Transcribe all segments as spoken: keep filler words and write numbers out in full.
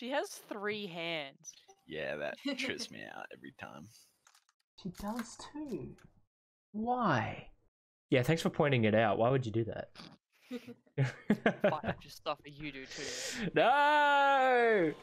She has three hands. Yeah, that trips me out every time. She does too. Why? Yeah, thanks for pointing it out. Why would you do that? Fine, just stuff that you do too. No!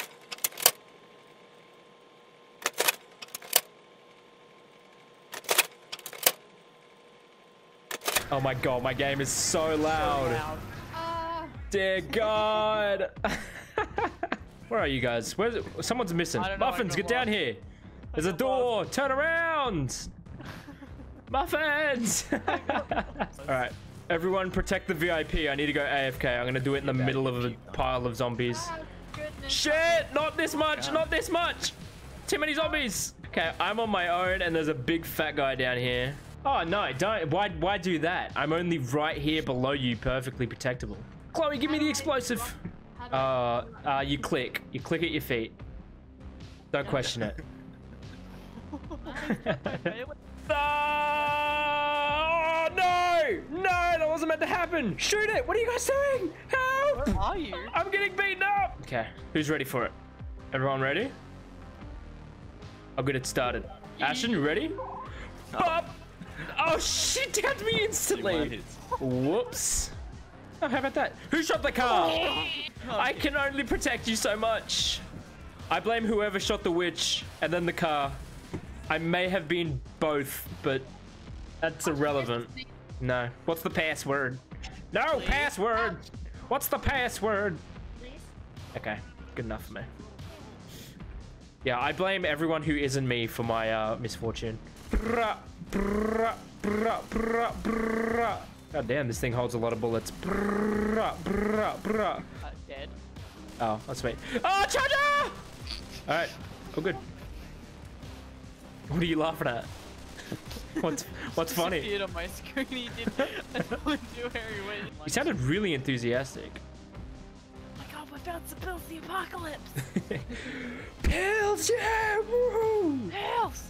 Oh my god, my game is so loud. So loud. Uh, Dear God. Where are you guys? Where's it? Someone's missing. I don't know, I Muffins, got get down lost. here. There's a got door. Turn around. Muffins. All right. Everyone protect the V I P. I need to go A F K. I'm going to do it in the middle of a pile of zombies. oh, goodness. Shit! Not this much! Not this much! Too many zombies! Okay, I'm on my own and there's a big fat guy down here. Oh no, don't. Why, why do that? I'm only right here below you, perfectly protectable. Chloe, give me the explosive. How do I- Uh, uh, you click. You click at your feet. Don't question it. Oh no! No, that wasn't meant to happen! Shoot it! What are you guys doing? Help! Where are you? I'm getting beaten up! Okay, who's ready for it? Everyone ready? I'll get it started. Ashton, you ready? Bop! Oh, she tapped me instantly! Whoops. Oh, how about that? Who shot the car? I can only protect you so much. I blame whoever shot the witch and then the car. I may have been both, but that's irrelevant. No. What's the password? No, password! What's the password? Please? Okay, good enough for me. Yeah, I blame everyone who isn't me for my uh, misfortune. Brah, brah, brah, brah, brah. God damn, this thing holds a lot of bullets. Brah, brah, brah. Uh, dead. Oh, that's me. Oh, charger! Alright, oh good. What are you laughing at? What's what's funny? Disappeared on my screen. He did. I don't do very well. You sounded really enthusiastic. Oh my god, we're about to build the apocalypse. Pills, yeah! Woohoo! Pills.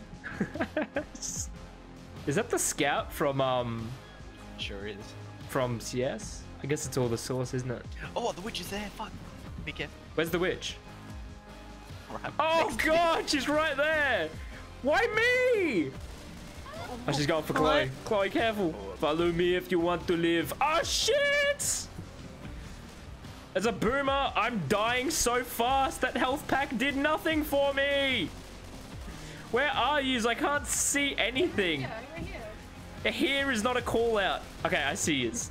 Is that the scout from um Sure is. from C S? I guess it's all the source, isn't it? Oh, the witch is there. Fuck. Be careful. Where's the witch? Right Oh next to you. god, she's right there! Why me? Oh, she's going for Chloe. Chloe, careful. Follow me if you want to live. Oh shit! As a boomer, I'm dying so fast. That health pack did nothing for me. Where are yous? I can't see anything. Yeah, right here. Here is not a call out. Okay, I see yous.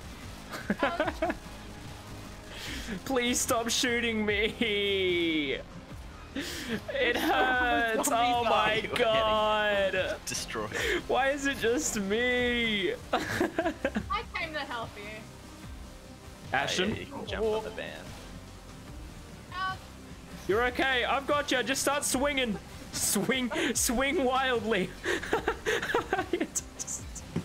Please stop shooting me. It hurts. Oh my You are god. Destroyed. Why is it just me? I came to help you. Ashton, Oh, yeah, you can jump on the van. Ouch. you're okay. I've got you. Just start swinging. Swing, swing wildly. It's just-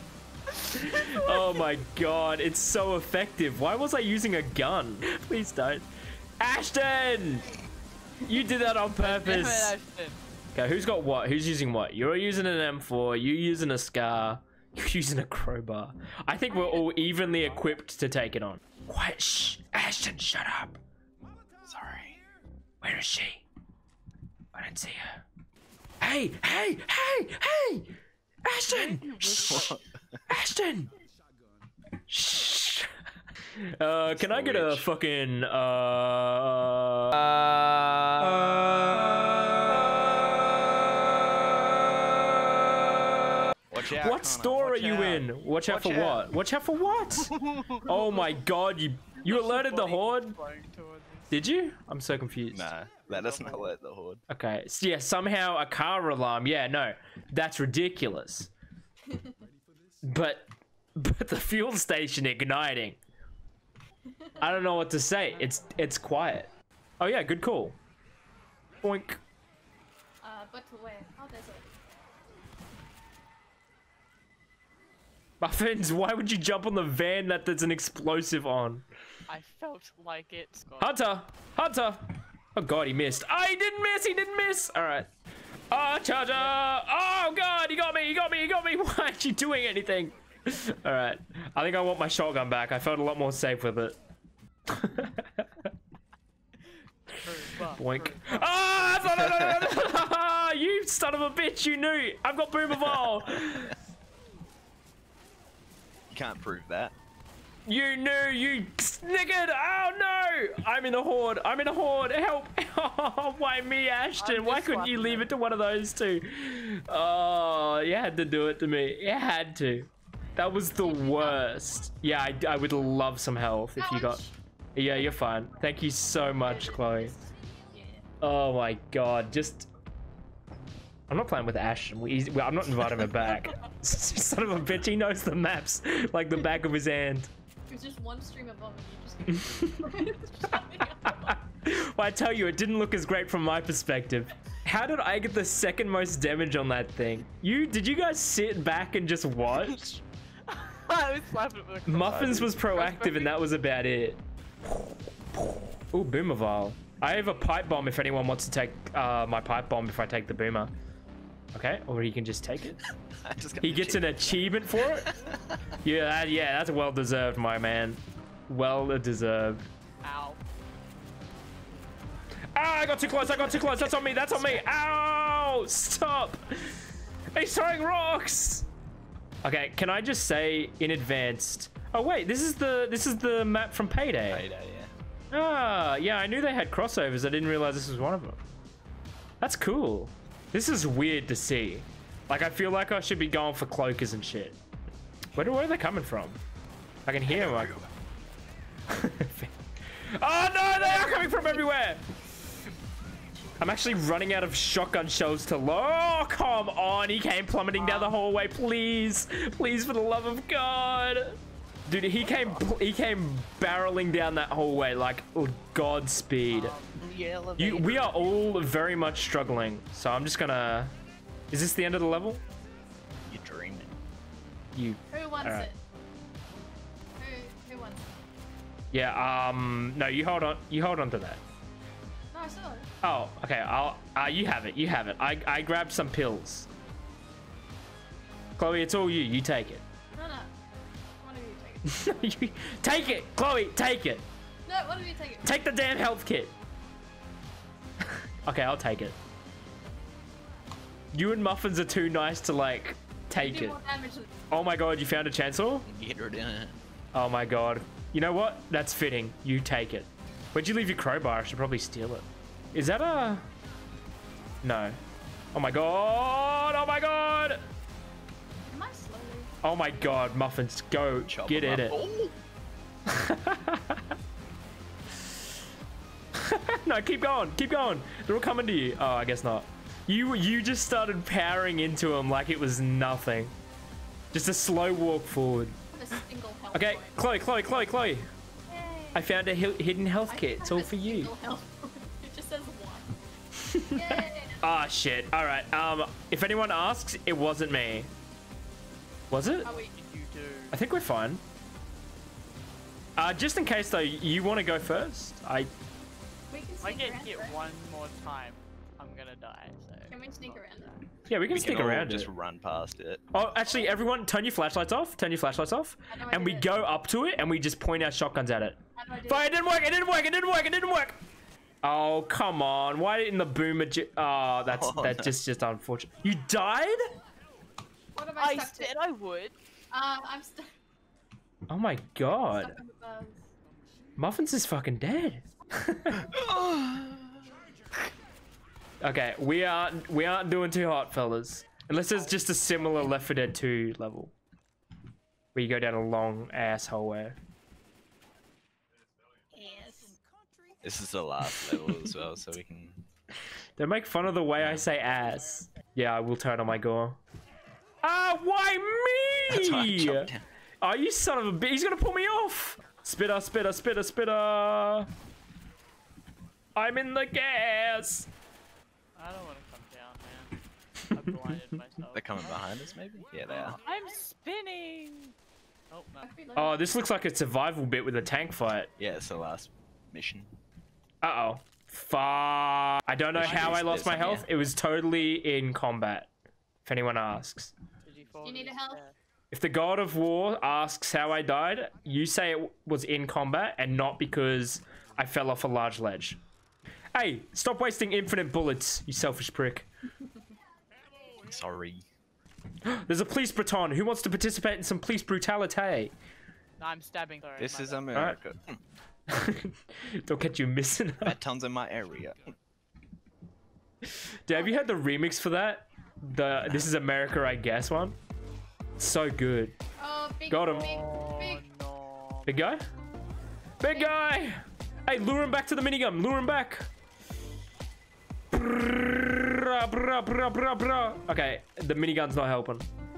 Oh my god, it's so effective. Why was I using a gun? Please don't. Ashton! You did that on purpose. Okay, who's got what? Who's using what? You're using an M four, you're using a Scar, you're using a crowbar. I think we're all evenly equipped to take it on. Quiet, shh. Ashton, shut up. Sorry. Where is she? I don't see her. Hey, hey, hey, hey! Ashton! Shh! Ashton! Shh! Uh, can I get a fucking, uh... Watch out, What Connor, store are watch you out. in? Watch out Watch for out. what? Watch out for what? Oh my god, you you alerted the horde? Did you? I'm so confused. Nah, that doesn't alert the horde. Okay, so yeah, somehow a car alarm. Yeah, no, that's ridiculous. But, but the fuel station igniting. I don't know what to say. It's it's quiet. Oh yeah, good call. Boink. Uh, but where? Oh, there's a. Muffins, why would you jump on the van that there's an explosive on? I felt like it, Scott. Hunter! Hunter! Oh god, he missed. Oh, he didn't miss! He didn't miss! Alright. Oh, charger! Oh god, he got me! He got me! He got me! Why aren't you doing anything? Alright. I think I want my shotgun back. I felt a lot more safe with it. Boink. Ah! Oh, no, no, no, no, no. You son of a bitch! You knew. I've got Boomer Ball. You can't prove that. You knew, you snickered! Oh no! I'm in a horde, I'm in a horde, help! Oh, why me, Ashton? I'm Why just couldn't you laughing leave at it to one of those two? Oh, you had to do it to me. You had to. That was the worst. Yeah, I, I would love some health if you got... Yeah, you're fine. Thank you so much, Chloe. Yeah. Oh my god, just... I'm not playing with Ashton. We, well, I'm not inviting him back. Son of a bitch, he knows the maps like the back of his hand. It was just one stream above and you just Well, I tell you, it didn't look as great from my perspective. How did I get the second most damage on that thing? You did you guys sit back and just watch? I was slapping with a Muffins was proactive and that was about it. Ooh, Boomer Vial. I have a pipe bomb if anyone wants to take uh, my pipe bomb if I take the Boomer. Okay, or you can just take it. I just got He the gets cheat. an achievement for it? Yeah, that, yeah, that's well deserved, my man. Well deserved. Ow. Ah, I got too close, I got too close. That's on me, that's on me. Ow! Stop! He's throwing rocks! Okay, can I just say in advance... Oh wait, this is the this is the map from Payday. Payday, yeah. Ah, yeah, I knew they had crossovers. I didn't realize this was one of them. That's cool. This is weird to see. Like, I feel like I should be going for cloakers and shit. Where, where are they coming from? I can hear them. Like... Oh no, they are coming from everywhere! I'm actually running out of shotgun shells to load. Oh, come on. He came plummeting down the hallway. Please. Please, for the love of God. Dude, he came he came barreling down that hallway like Godspeed. You, we are all very much struggling. So I'm just gonna... Is this the end of the level? You're dreaming. You... Who wants Alright. it? Who, who wants it? Yeah, um... No, you hold on. You hold on to that. No, I still. Oh, okay. I'll... Uh, you have it. You have it. I, I grabbed some pills. Chloe, it's all you. You take it. No, no. One of you take it. You- take it! Chloe, take it! No, one of you take it. Take the damn health kit. Okay, I'll take it. You and Muffins are too nice to, like, take Do it. more damage than... Oh my god, you found a chainsaw? Get rid of it. Oh my god. You know what? That's fitting. You take it. Where'd you leave your crowbar? I should probably steal it. Is that a... No. Oh my god! Oh my god! Am I slowly? Oh my god, Muffins, go. Chop Get them in up. it. Oh, No, keep going, keep going. They're all coming to you. Oh, I guess not. You you just started powering into them like it was nothing. Just a slow walk forward. A single health Okay, point. Chloe, Chloe, Chloe, Chloe. Yay. I found a hi- hidden health I kit. have It's all a for you. single health point. It just says one. Yay. Ah, shit. All right. Um, if anyone asks, it wasn't me. Was it? Are we? You do. I think we're fine. Uh, just in case though, you want to go first? I. We can If I sneak get around. hit right? one more time, I'm gonna die. So. Can we sneak around though? Yeah, we can we stick can all around just it. run past it. Oh, actually, everyone, turn your flashlights off. Turn your flashlights off, How do I and do we it? go up to it and we just point our shotguns at it. How do I do But it? it didn't work. It didn't work. It didn't work. It didn't work. Oh, come on. Why didn't the boomer... J oh, that's Oh, that's no. just, just unfortunate. You died? What have I, I stuck to? said I would. Um, I'm stu Oh, my God. stuck on the bugs. Muffins is fucking dead. Okay, we aren't, we aren't doing too hot, fellas. Unless it's just a similar Left four Dead two level. Where you go down a long ass hallway. Yes. This is the last level as well, so we can. Don't make fun of the way I say ass. Yeah, I will turn on my gore. Ah, why That's why I me? jumped down. Oh, you son of a bitch. He's gonna pull me off. Spitter, spitter, spitter, spitter. I'm in the gas. I don't want to come down, man. I've blinded myself. They're coming behind us, maybe? Yeah, they are. I'm spinning. Oh no. Oh, this looks like a survival bit with a tank fight. Yeah, it's the last mission. Uh-oh. Fuck. I don't know There should how be- I lost there's my some, health. yeah. It was totally in combat. If anyone asks. Did you fall You to need a the health? stair? If the God of War asks how I died, you say it was in combat and not because I fell off a large ledge. Hey, stop wasting infinite bullets, you selfish prick. Sorry. There's a police baton. Who wants to participate in some police brutality? No, I'm stabbing. Sorry, This my is bad. America. Don't get you missing. Batons in my area. Dude, have you heard the remix for that? The This is America, I guess one. So good. Oh, big, Got him. big, Oh big. no. Big guy? Big guy! Hey, lure him back to the minigun. Lure him back. Brrrra, brrrra, brrrra, brrrra, brrrra. Okay, the minigun's not helping.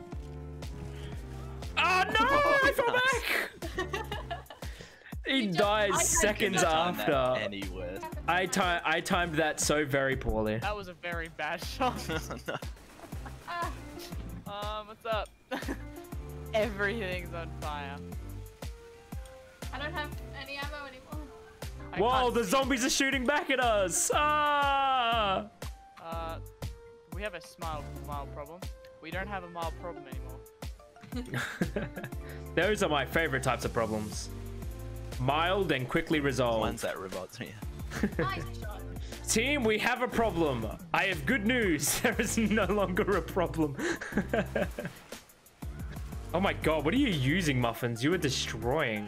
Oh no! I fell back! He just- died I- I seconds couldn't Time that after. any worse. I, ti I timed that so very poorly. That was a very bad shot. No. Ah, Um, what's up? Everything's on fire. I don't have any ammo anymore. I Whoa, can't the see. zombies are shooting back at us! Ah! Uh, we have a smile mild problem. We don't have a mild problem anymore. Those are my favorite types of problems. Mild and quickly resolved. Ones that revolts me. Nice shot. Team, we have a problem. I have good news. There is no longer a problem. Oh my god, what are you using, Muffins? You are destroying.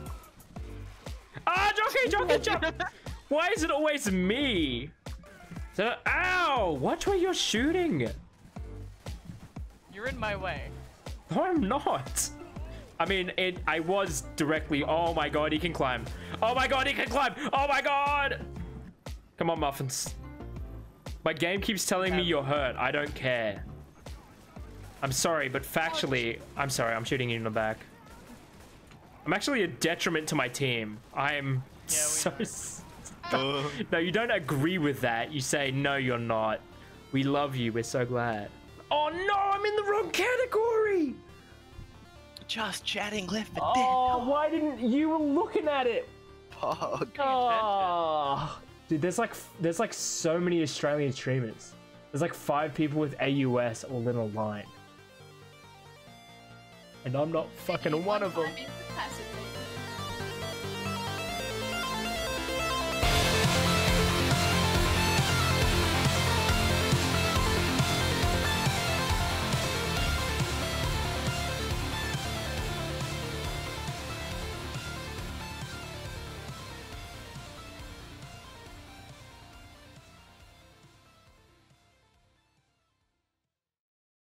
Ah, jockey, jockey, jockey! Why is it always me? So, ow! Watch where you're shooting. You're in my way. No, I'm not. I mean, it. I was directly. Oh my god, he can climb. Oh my god, he can climb. Oh my god. Come on, Muffins. My game keeps telling me you're hurt. I don't care. I'm sorry, but factually, I'm sorry. I'm shooting you in the back. I'm actually a detriment to my team. I'm we so. know. s- Uh, No, you don't agree with that. You say no, you're not. We love you. We're so glad. Oh no, I'm in the wrong category. just chatting left for Oh, why didn't you were looking at it? dead. Pog. Oh, dude, there's like there's like so many Australian streamers. There's like five people with A U S all in a line, and I'm not fucking one of them. Time into